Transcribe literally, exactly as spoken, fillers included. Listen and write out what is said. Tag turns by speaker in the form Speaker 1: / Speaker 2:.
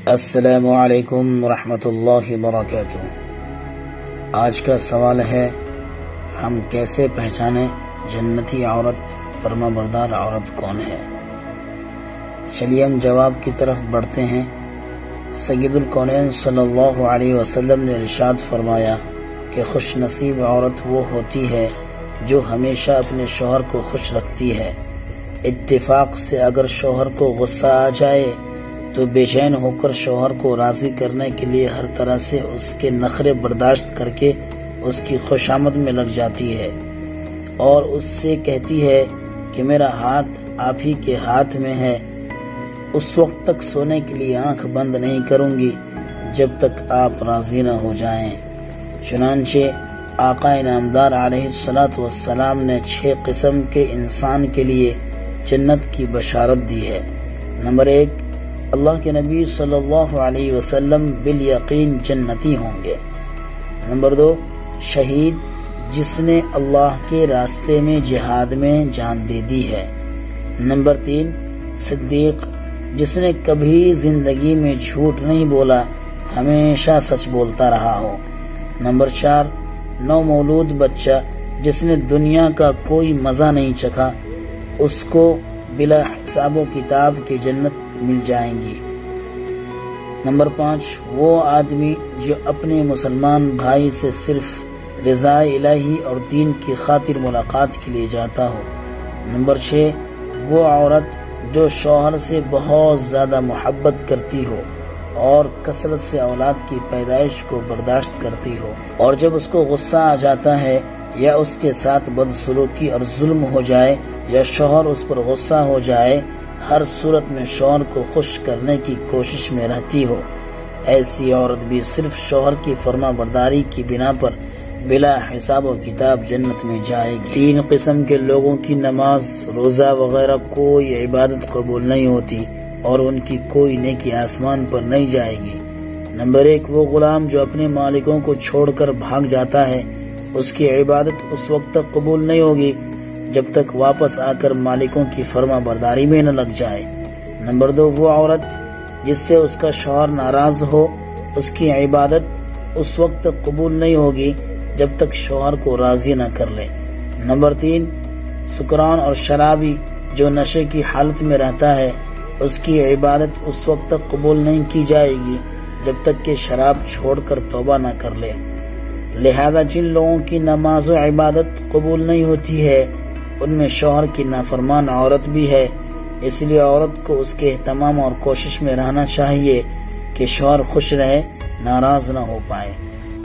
Speaker 1: السلام علیکم ورحمۃ اللہ وبرکاتہ۔ آج کا سوال ہے، ہم کیسے پہچانیں جنتی عورت فرما بردار عورت کون ہے؟ چلیے ہم جواب کی طرف بڑھتے ہیں۔ سید الکونین صلی اللہ علیہ وسلم نے ارشاد فرمایا کہ خوش نصیب عورت وہ ہوتی ہے جو ہمیشہ اپنے شوہر کو خوش رکھتی ہے۔ اتفاق سے اگر شوہر کو غصہ آ جائے تو بے چین ہو کر شوہر کو راضی کرنے کے لیے ہر طرح سے اس کے نخرے برداشت کر کے اس کی خوشامد میں لگ جاتی ہے اور اس سے کہتی ہے کہ میرا ہاتھ آپ ہی کے ہاتھ میں ہے، اس وقت تک سونے کے لیے آنکھ بند نہیں کروں گی جب تک آپ راضی نہ ہو جائیں۔ چنانچہ آقا انعامدار علیہ الصلوۃ والسلام نے چھ قسم کے انسان کے لیے جنت کی بشارت دی ہے۔ نمبر ایک، اللہ کے نبی صلی اللہ علیہ وسلم بالیقین جنتی ہوں گے۔ نمبر دو، شہید جس نے اللہ کے راستے میں جہاد میں جان دے دی ہے۔ نمبر تین، صدیق جس نے کبھی زندگی میں جھوٹ نہیں بولا، ہمیشہ سچ بولتا رہا ہو۔ نمبر چار، نو مولود بچہ جس نے دنیا کا کوئی مزہ نہیں چکھا، اس کو بلا حساب و کتاب کی جنت مل جائیں گی۔ نمبر پانچ، وہ آدمی جو اپنے مسلمان بھائی سے صرف رضا الہی اور دین کی خاطر ملاقات کے لیے جاتا ہو۔ نمبر چھ، وہ عورت جو شوہر سے بہت زیادہ محبت کرتی ہو اور کثرت سے اولاد کی پیدائش کو برداشت کرتی ہو، اور جب اس کو غصہ آ جاتا ہے یا اس کے ساتھ بدسلوکی اور ظلم ہو جائے یا شوہر اس پر غصہ ہو جائے، ہر صورت میں شوہر کو خوش کرنے کی کوشش میں رہتی ہو، ایسی عورت بھی صرف شوہر کی فرما برداری کی بنا پر بلا حساب و کتاب جنت میں جائے گی۔ تین قسم کے لوگوں کی نماز، روزہ وغیرہ کوئی عبادت قبول نہیں ہوتی اور ان کی کوئی نیکی آسمان پر نہیں جائے گی۔ نمبر ایک، وہ غلام جو اپنے مالکوں کو چھوڑ کر بھاگ جاتا ہے، اس کی عبادت اس وقت تک قبول نہیں ہوگی جب تک واپس آ کر مالکوں کی فرما برداری میں نہ لگ جائے۔ نمبر دو، وہ عورت جس سے اس کا شوہر ناراض ہو، اس کی عبادت اس وقت تک قبول نہیں ہوگی جب تک شوہر کو راضی نہ کر لے۔ نمبر تین، سکران اور شرابی جو نشے کی حالت میں رہتا ہے، اس کی عبادت اس وقت تک قبول نہیں کی جائے گی جب تک کہ شراب چھوڑ کر توبہ نہ کر لے۔ لہذا جن لوگوں کی نماز و عبادت قبول نہیں ہوتی ہے، ان میں شوہر کی نافرمان عورت بھی ہے۔ اس لیے عورت کو اس کے اہتمام اور کوشش میں رہنا چاہیے کہ شوہر خوش رہے، ناراض نہ ہو پائے۔